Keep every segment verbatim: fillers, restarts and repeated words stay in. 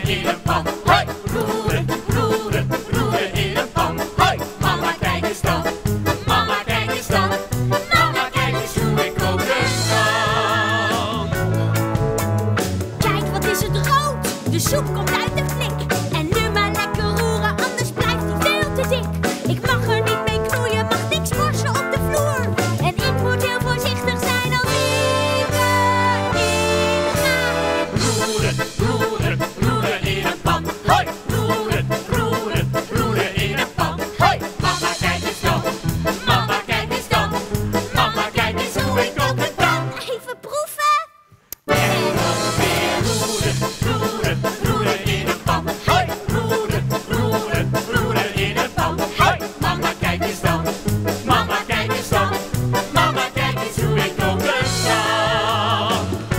roeren in een pan. Hoi, roeren, roeren, roeren in een pan. Hoi, mama kijk eens dan, mama kijk eens dan. Mama kijk eens hoe ik koken kan. Kijk, wat is het rood? De soep komt uit de flik. En nu maar lekker roeren, anders blijft die veel te dik. Ik mag er niet mee knoeien, mag niks morsen op de vloer. En ik moet heel voorzichtig zijn als ik erin ga. Roeren, roeren, roeren in een pan. Hoi, roeren, roeren, roeren in een pan. Hoi, mama kijk eens dan, mama kijk eens dan. Mama kijk eens hoe ik koken kan. Even proeven. En dan weer roeren, roeren, roeren in een pan. Hoi, roeren, roeren, roeren in een pan. Hoi, mama kijk eens dan, mama kijk eens dan. Mama kijk eens hoe ik koken kan.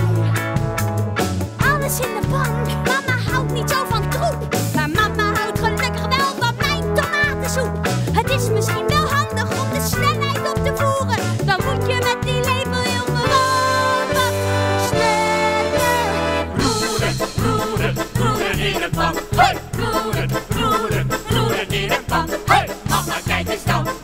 Alles in de pan. Mama houdt niet zo van troep. Maar mama houdt gelukkig wel van mijn tomatensoep. Het is misschien wel handig om de snelheid op te voeren. Dan moet je met die lepel heel gewoon wat sneller. Roeren, roeren, roeren in een pan. Hoi, roeren, roeren, roeren in een pan. Hoi, mama kijk eens dan,